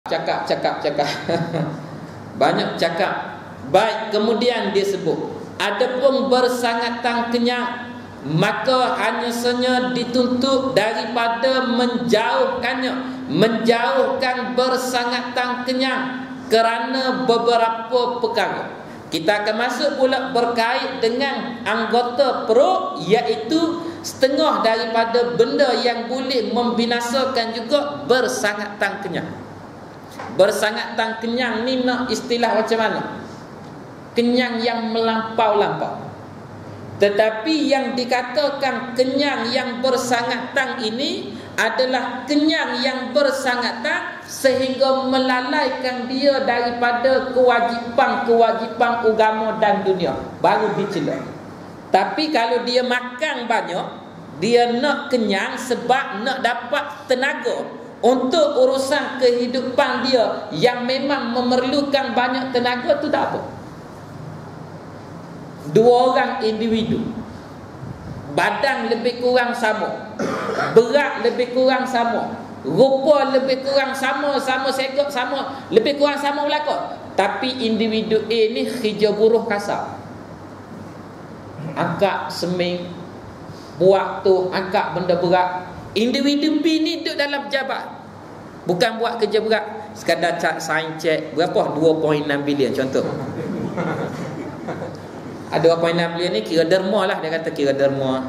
Cakap banyak cakap. Baik, kemudian dia sebut, adapun bersangatan kenyang, maka hanya saja dituntut daripada menjauhkan bersangatan kenyang kerana beberapa perkara. Kita akan masuk pula berkait dengan anggota perut, iaitu setengah daripada benda yang boleh membinasakan juga bersangatan kenyang. Bersangatan kenyang ni nak istilah macam mana? Kenyang yang melampau-lampau. Tetapi yang dikatakan kenyang yang bersangatan ini adalah kenyang yang bersangatan sehingga melalaikan dia daripada kewajipan agama dan dunia, baru dicela. Tapi kalau dia makan banyak, dia nak kenyang sebab nak dapat tenaga untuk urusan kehidupan dia yang memang memerlukan banyak tenaga, tu tak apa. Dua orang individu, badan lebih kurang sama, berat lebih kurang sama, rupa lebih kurang sama, segak sama, lebih kurang sama belaka. Tapi individu A ni kerja buruh kasar, angkat seming, buat tu, angkat benda berat. Individu B ni duduk dalam pejabat, bukan buat kerja berat, sekadar sign check berapa, 2.6 bilion contoh. Ada 2.6 bilion ni kira derma lah, dia kata kira derma.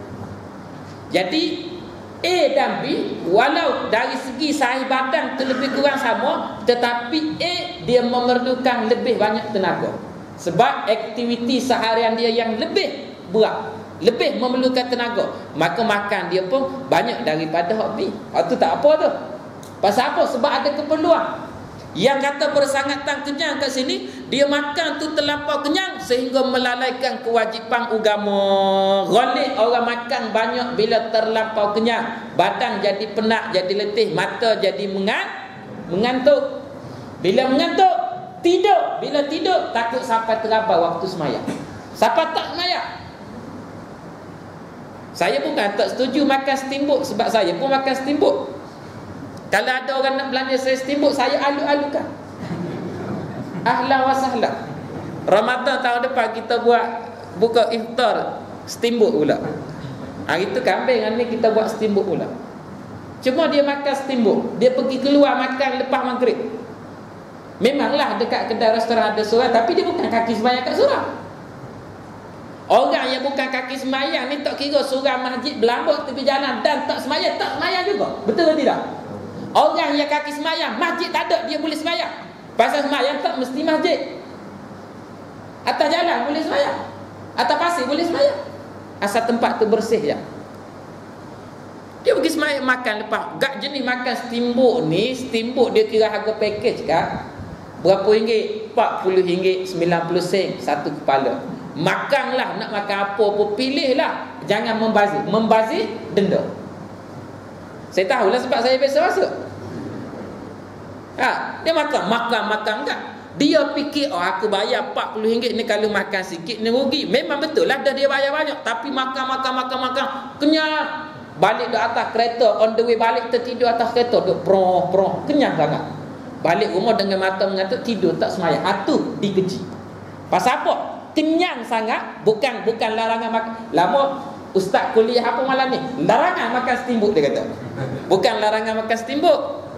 Jadi A dan B, walau dari segi saiz badan tu lebih kurang sama, tetapi A dia memerlukan lebih banyak tenaga, sebab aktiviti seharian dia yang lebih berat, lebih memerlukan tenaga, maka makan dia pun banyak daripada hak B. Itu tak apa tu. Pasal apa? Sebab ada keperluan. Yang kata bersangatan kenyang kat sini, dia makan tu terlampau kenyang sehingga melalaikan kewajipan agama. Ghalib orang makan banyak bila terlampau kenyang, badan jadi penat, jadi letih, mata jadi mengantuk. Bila mengantuk, tidur. Bila tidur, takut sampai terabas waktu sembahyang. Siapa tak sembahyang? Saya bukan tak setuju makan steamboat, sebab saya pun makan steamboat. Kalau ada orang nak belanja saya steamboat, saya alu-alukan. Ahlan wa sahlan. Ramadan tahun depan kita buka iftar steamboat pula. Hari tu kambing, hari ni kita buat steamboat pula. Cuma dia makan steamboat, dia pergi keluar makan lepas maghrib. Memanglah dekat kedai restoran ada surau, tapi dia bukan kaki sembahyang kat surau. Orang yang bukan kaki sembahyang ni tak kira surau masjid berlambak tepi jalan dan tak sembahyang juga. Betul ke tidak? Orang yang kaki sembahyang, masjid tak ada, dia boleh sembahyang. Pasal sembahyang tak mesti masjid. Atas jalan boleh sembahyang, atas pasir boleh sembahyang, asal tempat tu bersih je. Dia pergi sembahyang makan lepas. Gak jenis makan steamboat ni, steamboat dia kira harga package kan. Berapa ringgit? 40 ringgit, 90 sen satu kepala. Makanlah, nak makan apa pun pilihlah. Jangan membazir. Membazir, denda. Saya tahulah sebab saya biasa masuk. Dia makan enggak. Dia fikir, aku bayar 40 ringgit ni, kalau makan sikit ni rugi. Memang betul lah dah dia bayar banyak, tapi makan kenyang. Balik di atas kereta, on the way balik tertidur atas kereta, duk prong, kenyang sangat. Balik rumah dengan mata mengantuk, tidur tak sembahyang. Itu dikeji. Pasal apa? Kenyang sangat. Bukan larangan makan. Lama ustaz kuliah apa malam ni, larangan makan steamboat, dia kata. Bukan larangan makan steamboat.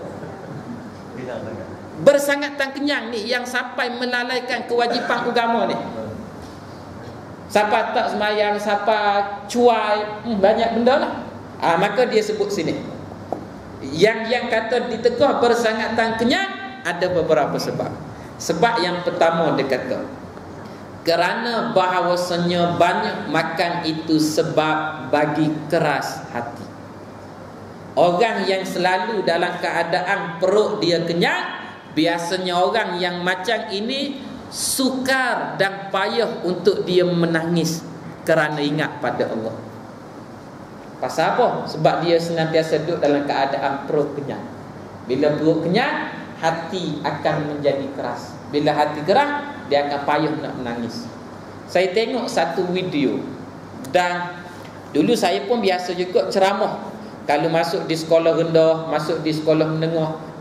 Bersangatan kenyang ni yang sampai melalaikan kewajipan agama ni. Siapa tak sembahyang, siapa cuai, banyak benda lah. Maka dia sebut sini, yang kata ditegah bersangatan kenyang, ada beberapa sebab. Sebab yang pertama dia kata, kerana bahawasanya banyak makan itu sebab bagi keras hati. Orang yang selalu dalam keadaan perut dia kenyang, biasanya orang yang macam ini sukar dan payah untuk dia menangis kerana ingat pada Allah. Pasal apa? Sebab dia senantiasa duduk dalam keadaan perut kenyang. Bila perut kenyang, hati akan menjadi keras. Bila hati keras, dia akan payah nak menangis. Saya tengok satu video, dan dulu saya pun biasa juga ceramah. Kalau masuk di sekolah rendah, masuk di sekolah menengah,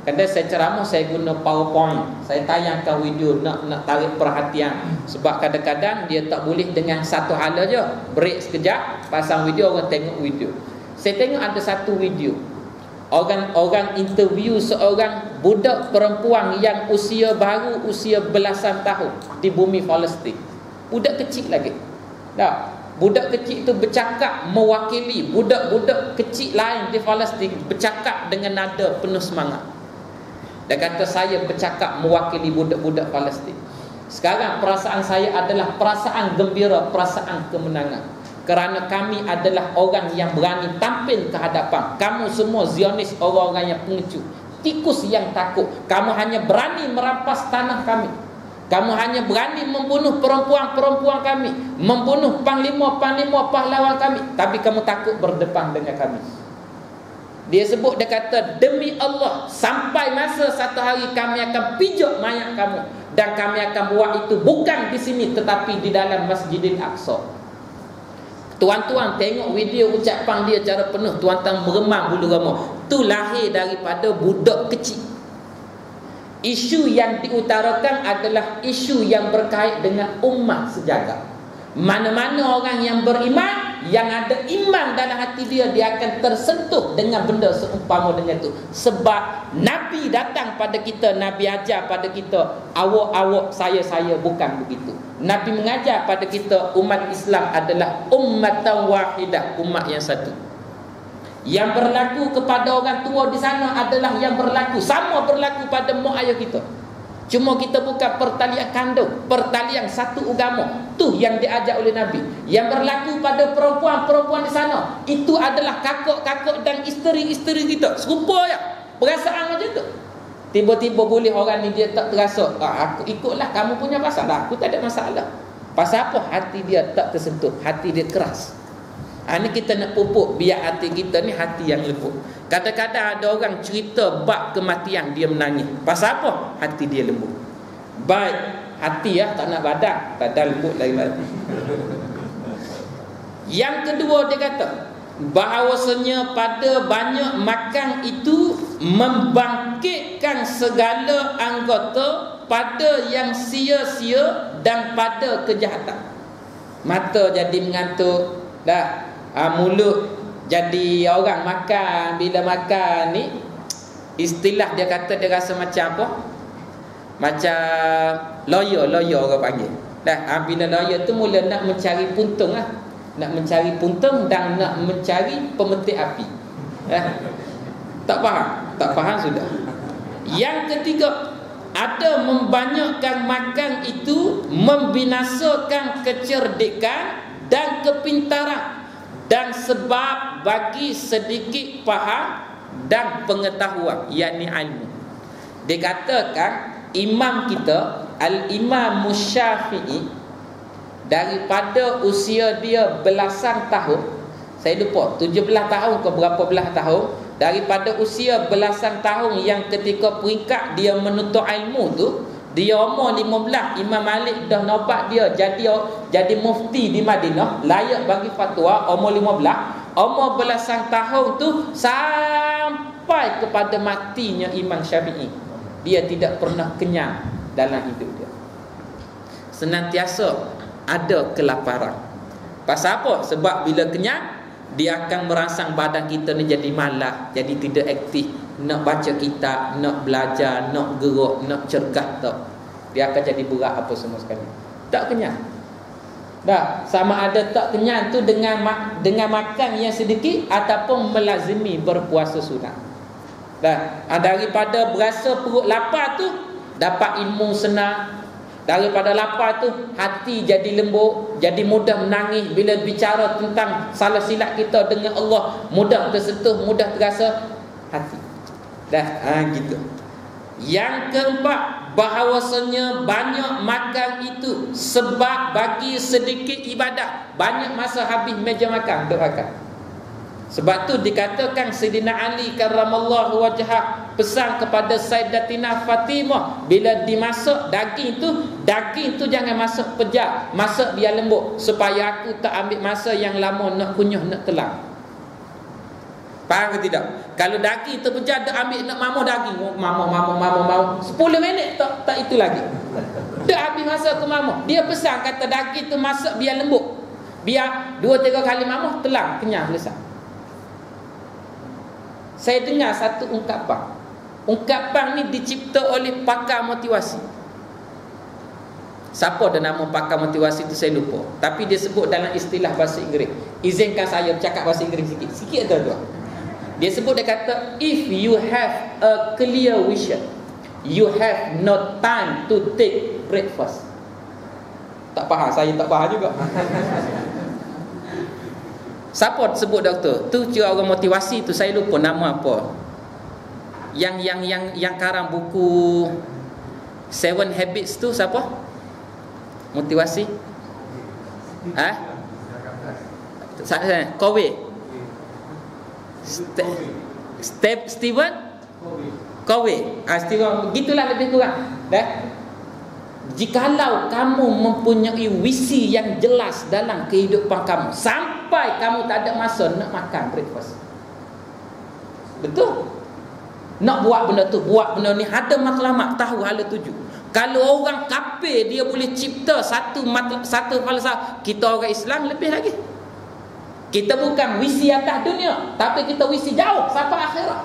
Kadang saya ceramah, saya guna PowerPoint, saya tayangkan video nak tarik perhatian. Sebab kadang-kadang dia tak boleh dengan satu hala je. Break sekejap, pasang video, orang tengok video. Saya tengok ada satu video, orang interview seorang budak perempuan yang baru usia belasan tahun di bumi Palestin. Budak kecil lagi. Budak kecil itu bercakap mewakili budak-budak kecil lain di Palestin, bercakap dengan nada penuh semangat. Dia kata, saya bercakap mewakili budak-budak Palestin. Sekarang perasaan saya adalah perasaan gembira, perasaan kemenangan. Kerana kami adalah orang yang berani tampil ke hadapan. Kamu semua Zionis, orang-orang yang pengecut, tikus yang takut. Kamu hanya berani merampas tanah kami. Kamu hanya berani membunuh perempuan-perempuan kami, membunuh panglima-panglima pahlawan kami, tapi kamu takut berdepan dengan kami. Dia sebut, dia kata, demi Allah, sampai masa satu hari kami akan pijak mayat kamu, dan kami akan buat itu bukan di sini tetapi di dalam Masjidil Aqsa. Tuan-tuan tengok video ucapan dia cara penuh, tuan-tuan meremang bulu roma. Itu lahir daripada budak kecil. Isu yang diutarakan adalah isu yang berkait dengan umat sejagat. Mana-mana orang yang beriman, yang ada iman dalam hati dia, dia akan tersentuh dengan benda seumpama dengan itu. Sebab Nabi datang pada kita, Nabi ajar pada kita, awak-awak, saya bukan begitu. Nabi mengajar pada kita, umat Islam adalah ummatan wahidah, umat yang satu. Yang berlaku kepada orang tua di sana adalah yang berlaku, sama berlaku pada mak ayah kita. Cuma kita bukan pertalian kandung, pertalian satu agama. Tu yang diajar oleh Nabi. Yang berlaku pada perempuan-perempuan di sana, itu adalah kakak-kakak dan isteri-isteri kita. Serupa ya, perasaan macam tu. Tiba-tiba boleh orang ni dia tak terasa, aku ikutlah kamu punya pasal, aku tak ada masalah. Pasal apa? Hati dia tak tersentuh, hati dia keras. Ini kita nak pupuk biar hati kita ni hati yang lembut. Kadang-kadang ada orang cerita bab kematian, dia menangis. Pasal apa? Hati dia lembut. Baik hati ya, tak nak badan. Badan lembut lagi hati. Yang kedua dia kata, bahawasanya pada banyak makan itu membangkitkan segala anggota pada yang sia-sia dan pada kejahatan. Mata jadi mengantuk dah. Mulut jadi orang makan. Bila makan ni, istilah dia kata, dia rasa macam apa? Macam lawyer orang panggil dah. Bila lawyer tu mula nak mencari puntung lah, nak mencari puntung dan nak mencari pemetik api. Tak faham sudah. Yang ketiga, ada membanyakkan makan itu membinasakan kecerdikan dan kepintaran, dan sebab bagi sedikit faham dan pengetahuan, yakni ilmu. Dikatakan imam kita, Al-Imam Syafi'i, daripada usia dia belasan tahun, saya lupa 17 tahun ke berapa belas tahun, daripada usia belasan tahun yang ketika peringkat dia menuntut ilmu tu, dia umur 15, Imam Malik dah nobat dia jadi mufti di Madinah, layak bagi fatwa. Umur 15, umur belasan tahun tu sampai kepada matinya Imam Syafi'i, dia tidak pernah kenyang dalam hidup dia. Senantiasa ada kelaparan. Pasal apa? Sebab bila kenyang, dia akan merangsang badan kita ni jadi malas, jadi tidak aktif, nak baca kitab, nak belajar, nak gerak, nak cergas tak. Dia akan jadi berat apa semua sekali. Tak kenyang. Dah, sama ada tak kenyang tu dengan makan yang sedikit ataupun melazimi berpuasa sunat. Dah, daripada berasa perut lapar tu dapat ilmu senang. Daripada lapar tu hati jadi lembut, jadi mudah menangis bila bicara tentang salah silap kita dengan Allah, mudah tersentuh, mudah terasa hati. Dah, gitu. Yang keempat, bahawasanya banyak makan itu sebab bagi sedikit ibadah. Banyak masa habis meja makan untuk makan. Sebab tu dikatakan Sayyidina Ali karramallahu wajhah pesan kepada Sayyidatina Fatimah, bila dimasak daging tu jangan masak pejat, masak biar lembut, supaya aku tak ambil masa yang lama nak kunyah, nak telan. Faham ke tidak? Kalau daging terpecah, dia ambil nak mamuh daging. Mamuh 10 minit tak itu lagi. Dia habis masa ke mamuh. Dia pesan kata daging tu masak biar lembut. Biar 2-3 kali mamuh, telang, kenyang, selesai. Saya dengar satu ungkapan. Ungkapan ni dicipta oleh pakar motivasi. Siapa dia nama pakar motivasi tu saya lupa. Tapi dia sebut dalam istilah bahasa Inggeris. Izinkan saya bercakap bahasa Inggeris sikit. Sikit tuan-tuan. Dia sebut, dia kata, if you have a clear vision, you have no time to take breakfast. Tak faham, saya tak faham juga. Siapa sebut doktor? Tu kira orang motivasi tu, saya lupa nama apa. Yang karang buku 7 Habits tu siapa? Motivasi? Covey. Stephen Covey. Stephen, gitulah lebih kurang. Dah. Jikalau kamu mempunyai visi yang jelas dalam kehidupan kamu, sampai kamu tak ada masa nak makan breakfast. Betul? Nak buat benda tu, buat benda ni, ada matlamat, tahu hala tuju. Kalau orang kafir dia boleh cipta satu falsafah, kita orang Islam lebih lagi. Kita bukan visi atas dunia, tapi kita visi jauh sampai akhirat.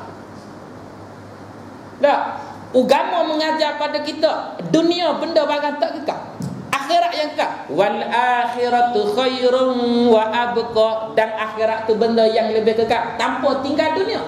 Tak? Agama mengajar pada kita dunia benda barang tak kekal, akhirat yang kekal. Wal akhiratu khairun wa abqa, dan akhirat tu benda yang lebih kekal tanpa tinggal dunia.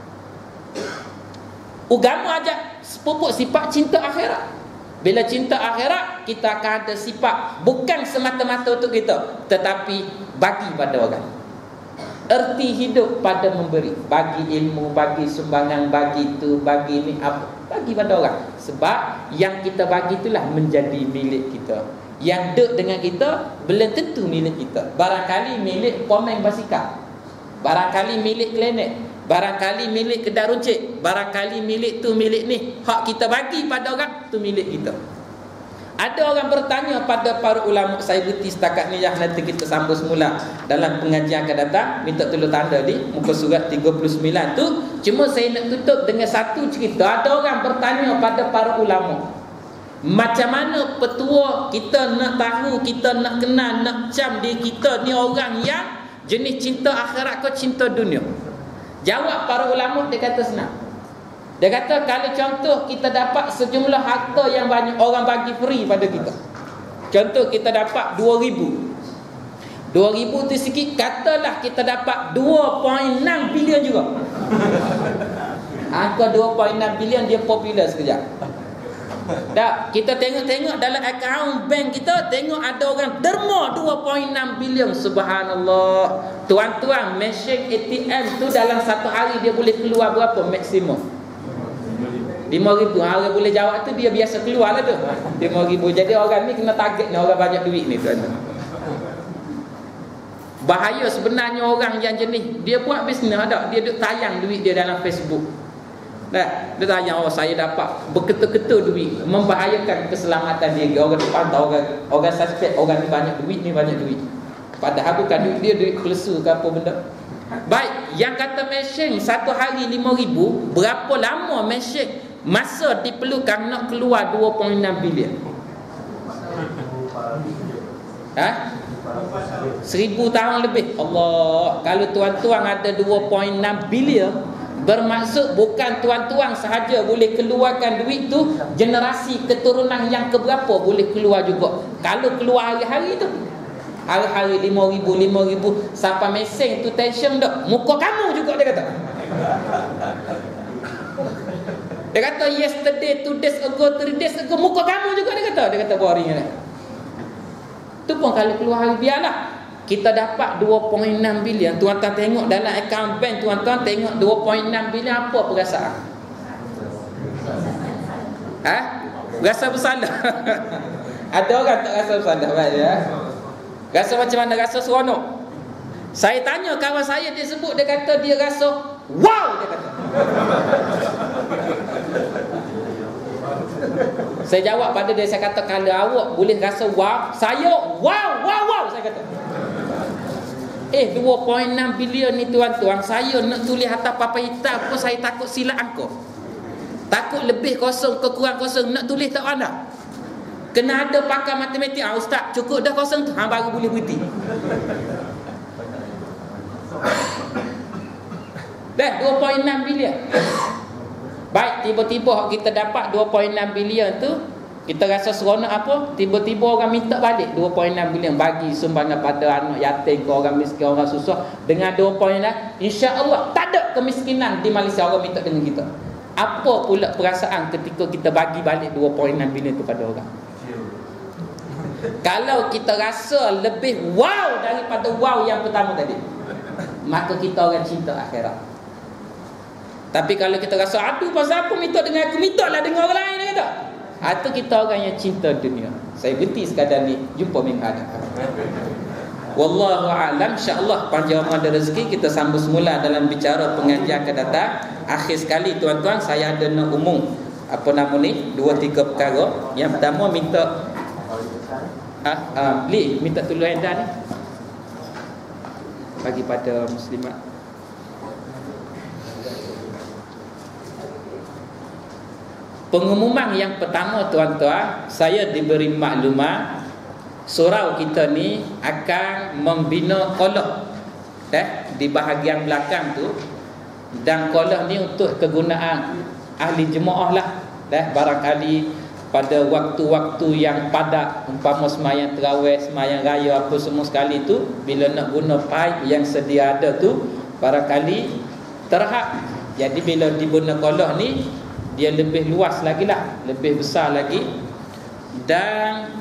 Agama ajar pupuk sifat cinta akhirat. Bila cinta akhirat, kita akan ada sifat bukan semata-mata untuk kita, tetapi bagi pada orang. Erti hidup pada memberi, bagi ilmu, bagi sumbangan, bagi itu, bagi ni apa, bagi pada orang. Sebab yang kita bagi itulah menjadi milik kita. Yang duduk dengan kita belum tentu milik kita. Barangkali milik pemain basikal, barangkali milik klinik, barangkali milik kedai runcit, barangkali milik tu milik ni. Hak kita bagi pada orang tu milik kita. Ada orang bertanya pada para ulama, saya berhenti setakat ni, yang nanti kita sambung semula dalam pengajian akan datang. Minta tolong tanda di muka surat 39 tu. Cuma saya nak tutup dengan satu cerita. Ada orang bertanya pada para ulama, macam mana petua kita nak tahu, kita nak kenal, nak cam diri kita ni orang yang jenis cinta akhirat ke cinta dunia? Jawab para ulama, dia kata senang. Dia kata kalau contoh kita dapat sejumlah harta yang banyak, orang bagi free pada kita. Contoh kita dapat 2,000 tu sikit, katalah kita dapat 2.6 bilion juga. Angka 2.6 bilion dia popular sekejap. Tak, kita tengok dalam akaun bank kita, tengok ada orang derma 2.6 bilion. Subhanallah. Tuan-tuan, mesin ATM tu dalam satu hari dia boleh keluar berapa maksimum? 5,000. Orang boleh jawab tu, dia biasa keluar lah tu 5,000. Jadi orang ni kena target ni, orang banyak duit ni tuan. Bahaya sebenarnya orang yang jenis dia buat bisnes ada, dia duk tayang duit dia dalam Facebook. Nah, dia tayang, oh saya dapat berketul-ketul duit, membahayakan keselamatan dia. Orang depan tahu, orang suspek orang ni banyak duit, ni banyak duit. Padahal bukan duit dia, duit palsu ke apa benda. Baik, yang kata mesin satu hari 5,000, berapa lama mesin masa diperlukan nak keluar 2.6 bilion? 1,000 tahun lebih. Allah, kalau tuan-tuan ada 2.6 bilion, bermaksud bukan tuan-tuan sahaja boleh keluarkan duit tu, generasi keturunan yang keberapa boleh keluar juga. Kalau keluar hari-hari tu, hari-hari 5,000 sampai mesin tu tension dah. Muka kamu juga dia kata. Dia kata yesterday, 2 days ago, 3 days ago, muka kamu juga dia kata. Dia kata boring ni. Tu pun kalau keluar hari, biarlah. Kita dapat 2.6 bilion. Tuan-tuan tengok dalam akaun bank, tuan-tuan tengok 2.6 bilion, apa perasaan? Rasa bersalah. Ada orang tak rasa bersalah, baik ya. Rasa macam mana? Rasa seronok. Saya tanya kawan saya, dia sebut, dia kata dia rasa wow, dia kata. Saya jawab pada dia, saya kata, kalau awak boleh rasa wow, saya wow, saya kata. 2.6 bilion ni tuan-tuan, saya nak tulis atas papan hitam pun saya takut silap angka. Takut lebih kosong ke kurang kosong, nak tulis tak ada. Kena ada pakar matematik. Ustaz, cukup dah kosong tu, baru boleh berhenti. Dah 2.6 bilion. Baik, tiba-tiba kita dapat 2.6 bilion tu, kita rasa seronok apa? Tiba-tiba orang minta balik 2.6 bilion, bagi sumbangan pada anak yatim ke orang miskin, orang susah. Dengan 2.6, insya-Allah tak ada kemiskinan di Malaysia orang minta dengan kita. Apa pula perasaan ketika kita bagi balik 2.6 bilion tu pada orang? Kalau kita rasa lebih wow daripada wow yang pertama tadi, maka kita orang cinta akhirat. Tapi kalau kita rasa, aduh pasal apa minta dengan aku, minta lah dengan orang lain kata, atau kita orang yang cinta dunia. Saya berhenti sekadar ni, jumpa minggu hadapan. Wallahu a'lam. InsyaAllah panjang umur dan rezeki, kita sambung semula dalam bicara pengajian akan datang. Akhir sekali tuan-tuan, saya ada nak umum ni 2-3 perkara. Yang pertama, minta minta tolong anda ni bagi pada muslimat. Pengumuman yang pertama tuan-tuan, saya diberi maklumat surau kita ni akan membina kolah di bahagian belakang tu, dan kolah ni untuk kegunaan ahli jemaah lah. Barangkali pada waktu-waktu yang padat, umpama semayang tarawih, semayang raya, apa semua sekali tu, bila nak guna pipe yang sedia ada tu, barangkali terhad. Jadi bila dibina kolah ni, dia lebih luas lagi lah, lebih besar lagi. Dan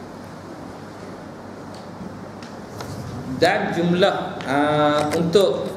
jumlah untuk